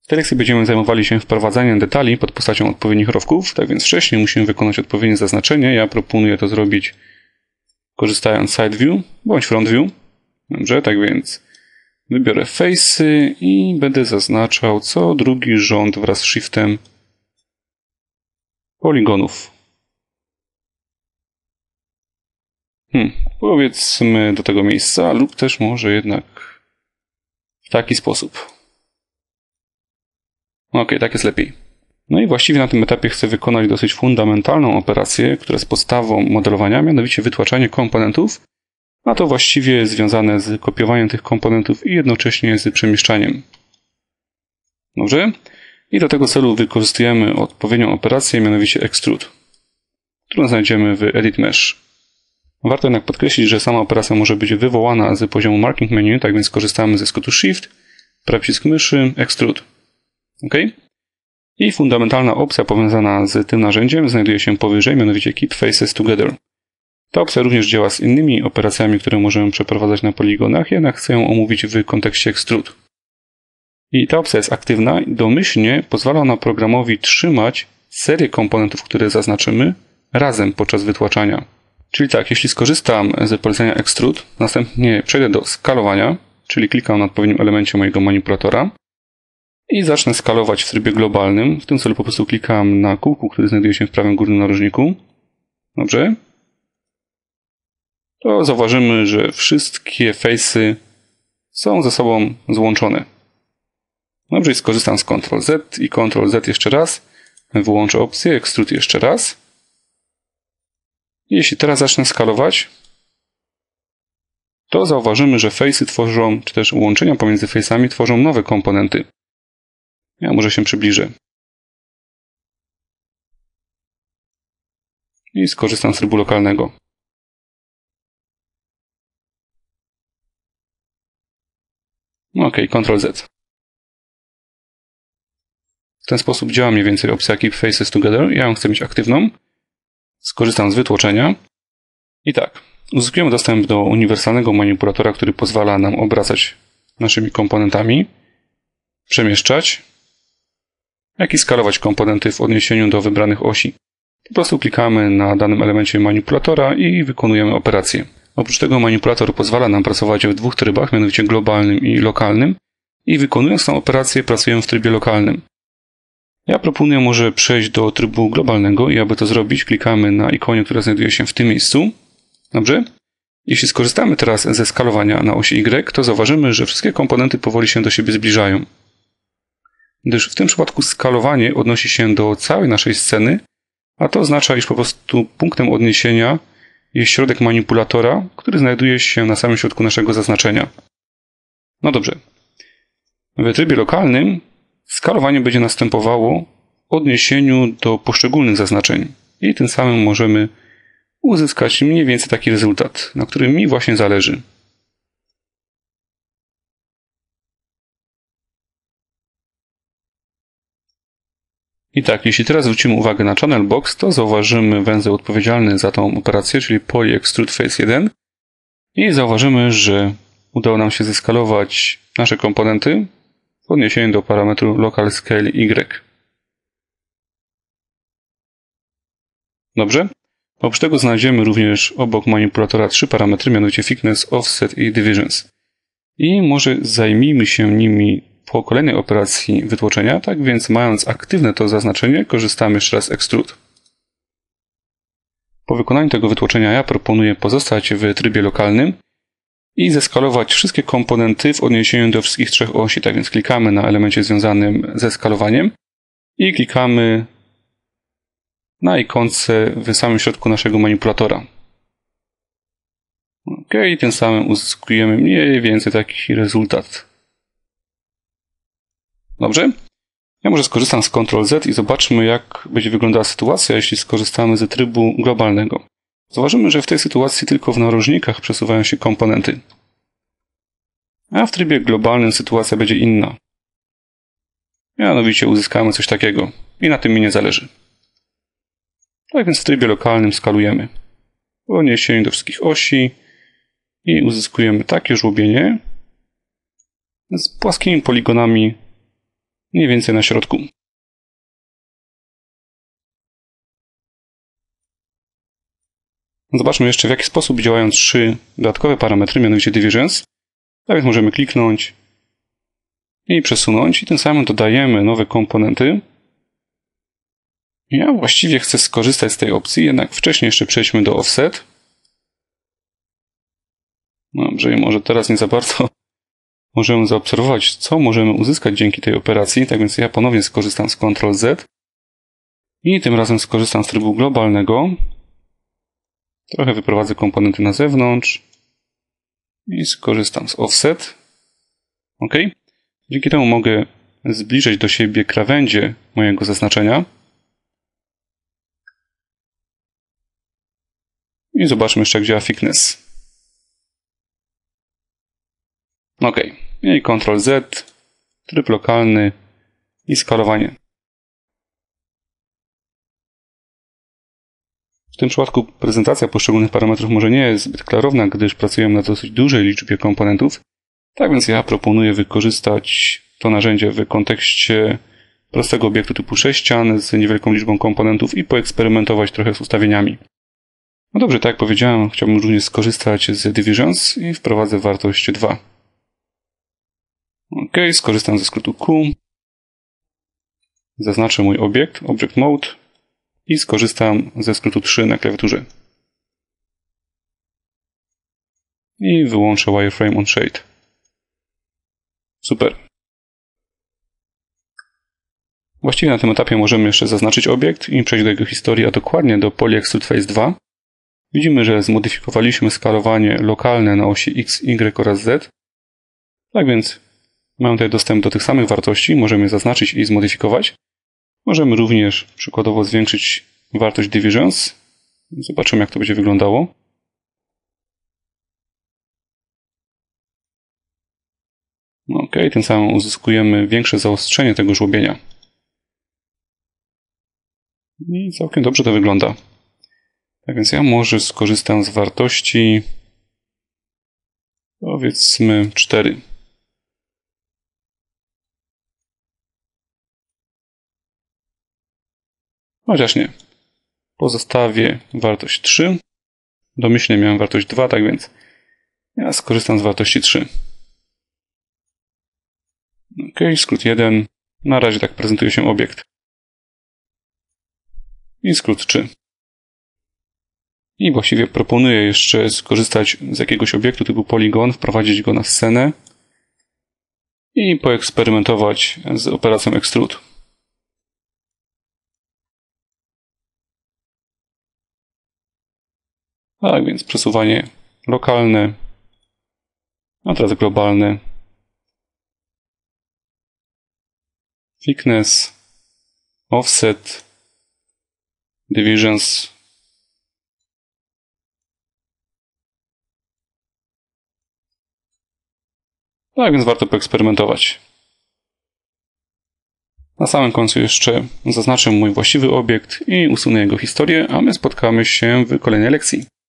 tej lekcji będziemy zajmowali się wprowadzaniem detali pod postacią odpowiednich rowków, tak więc wcześniej musimy wykonać odpowiednie zaznaczenie. Ja proponuję to zrobić korzystając z side view bądź front view. Dobrze, tak więc wybiorę face'y i będę zaznaczał co drugi rząd wraz z shiftem poligonów. Powiedzmy do tego miejsca, lub też może jednak w taki sposób. Ok, tak jest lepiej. No i właściwie na tym etapie chcę wykonać dosyć fundamentalną operację, która jest podstawą modelowania, mianowicie wytłaczanie komponentów, a to właściwie związane z kopiowaniem tych komponentów i jednocześnie z przemieszczaniem. Dobrze? I do tego celu wykorzystujemy odpowiednią operację, mianowicie extrude, którą znajdziemy w Edit Mesh. Warto jednak podkreślić, że sama operacja może być wywołana z poziomu Marking Menu, tak więc korzystamy ze skrótu Shift, prawy przycisk myszy, Extrude. OK? I fundamentalna opcja powiązana z tym narzędziem znajduje się powyżej, mianowicie Keep Faces Together. Ta opcja również działa z innymi operacjami, które możemy przeprowadzać na poligonach, jednak chcę ją omówić w kontekście Extrude. I ta opcja jest aktywna i domyślnie pozwala ona programowi trzymać serię komponentów, które zaznaczymy, razem podczas wytłaczania. Czyli tak, jeśli skorzystam z polecenia Extrude, następnie przejdę do skalowania, czyli klikam na odpowiednim elemencie mojego manipulatora i zacznę skalować w trybie globalnym. W tym celu po prostu klikam na kółku, który znajduje się w prawym górnym narożniku. Dobrze. To zauważymy, że wszystkie face'y są ze sobą złączone. Dobrze, i skorzystam z Ctrl-Z i Ctrl-Z jeszcze raz. Wyłączę opcję Extrude jeszcze raz. Jeśli teraz zacznę skalować, to zauważymy, że face'y tworzą, czy też łączenia pomiędzy face'ami tworzą nowe komponenty. Ja może się przybliżę. I skorzystam z trybu lokalnego. OK, Ctrl-Z. W ten sposób działa mniej więcej opcja Keep Faces Together. Ja ją chcę mieć aktywną. Skorzystam z wytłoczenia. I tak, uzyskujemy dostęp do uniwersalnego manipulatora, który pozwala nam obracać naszymi komponentami, przemieszczać, jak i skalować komponenty w odniesieniu do wybranych osi. Po prostu klikamy na danym elemencie manipulatora i wykonujemy operację. Oprócz tego manipulator pozwala nam pracować w dwóch trybach, mianowicie globalnym i lokalnym. I wykonując tę operację pracujemy w trybie lokalnym. Ja proponuję może przejść do trybu globalnego i aby to zrobić, klikamy na ikonie, która znajduje się w tym miejscu. Dobrze? Jeśli skorzystamy teraz ze skalowania na osi Y, to zauważymy, że wszystkie komponenty powoli się do siebie zbliżają. Gdyż w tym przypadku skalowanie odnosi się do całej naszej sceny, a to oznacza, iż po prostu punktem odniesienia jest środek manipulatora, który znajduje się na samym środku naszego zaznaczenia. No dobrze. W trybie lokalnym skalowanie będzie następowało w odniesieniu do poszczególnych zaznaczeń i tym samym możemy uzyskać mniej więcej taki rezultat, na którym mi właśnie zależy. I tak, jeśli teraz zwrócimy uwagę na Channel Box, to zauważymy węzeł odpowiedzialny za tą operację, czyli Poly Extrude Face 1 i zauważymy, że udało nam się zeskalować nasze komponenty w odniesieniu do parametru Local Scale Y. Dobrze? Oprócz tego znajdziemy również obok manipulatora trzy parametry, mianowicie Thickness, Offset i Divisions. I może zajmijmy się nimi po kolejnej operacji wytłoczenia, tak więc mając aktywne to zaznaczenie, korzystamy jeszcze raz z Extrude. Po wykonaniu tego wytłoczenia ja proponuję pozostać w trybie lokalnym i zeskalować wszystkie komponenty w odniesieniu do wszystkich trzech osi. Tak więc klikamy na elemencie związanym ze skalowaniem i klikamy na ikonce w samym środku naszego manipulatora. OK, i tym samym uzyskujemy mniej więcej taki rezultat. Dobrze? Ja może skorzystam z Ctrl-Z i zobaczmy, jak będzie wyglądała sytuacja, jeśli skorzystamy z trybu globalnego. Zauważymy, że w tej sytuacji tylko w narożnikach przesuwają się komponenty. A w trybie globalnym sytuacja będzie inna. Mianowicie uzyskamy coś takiego i na tym mi nie zależy. Tak więc w trybie lokalnym skalujemy w odniesieniu do wszystkich osi i uzyskujemy takie żłobienie z płaskimi poligonami mniej więcej na środku. Zobaczmy jeszcze, w jaki sposób działają 3 dodatkowe parametry, mianowicie Divisions. Tak więc możemy kliknąć i przesunąć i tym samym dodajemy nowe komponenty. Ja właściwie chcę skorzystać z tej opcji, jednak wcześniej jeszcze przejdźmy do Offset. Dobrze, i może teraz nie za bardzo możemy zaobserwować, co możemy uzyskać dzięki tej operacji. Tak więc ja ponownie skorzystam z Ctrl+Z i tym razem skorzystam z trybu globalnego. Trochę wyprowadzę komponenty na zewnątrz i skorzystam z Offset. OK. Dzięki temu mogę zbliżyć do siebie krawędzie mojego zaznaczenia. I zobaczmy jeszcze, jak działa Thickness. OK. I Ctrl+Z, tryb lokalny i skalowanie. W tym przypadku prezentacja poszczególnych parametrów może nie jest zbyt klarowna, gdyż pracujemy na dosyć dużej liczbie komponentów. Tak więc ja proponuję wykorzystać to narzędzie w kontekście prostego obiektu typu 6 ścian z niewielką liczbą komponentów i poeksperymentować trochę z ustawieniami. No dobrze, tak jak powiedziałem, chciałbym również skorzystać z Divisions i wprowadzę wartość 2. OK, skorzystam ze skrótu Q. Zaznaczę mój obiekt, Object Mode i skorzystam ze skrótu 3 na klawiaturze. I wyłączę Wireframe on Shade. Super. Właściwie na tym etapie możemy jeszcze zaznaczyć obiekt i przejść do jego historii, a dokładnie do Poly Extrude Face 2. Widzimy, że zmodyfikowaliśmy skalowanie lokalne na osi X, Y oraz Z. Tak więc mamy tutaj dostęp do tych samych wartości, możemy je zaznaczyć i zmodyfikować. Możemy również przykładowo zwiększyć wartość Divisions. Zobaczymy, jak to będzie wyglądało. OK, tym samym uzyskujemy większe zaostrzenie tego żłobienia. I całkiem dobrze to wygląda. Tak więc ja może skorzystam z wartości, powiedzmy 4. Chociaż nie. Pozostawię wartość 3. Domyślnie miałem wartość 2, tak więc ja skorzystam z wartości 3. OK, skrót 1. Na razie tak prezentuje się obiekt. I skrót 3. I właściwie proponuję jeszcze skorzystać z jakiegoś obiektu typu poligon, wprowadzić go na scenę i poeksperymentować z operacją Extrude. Tak więc przesuwanie lokalne, a teraz globalne. Thickness, Offset, Divisions. Tak więc warto poeksperymentować. Na samym końcu jeszcze zaznaczę mój właściwy obiekt i usunę jego historię, a my spotkamy się w kolejnej lekcji.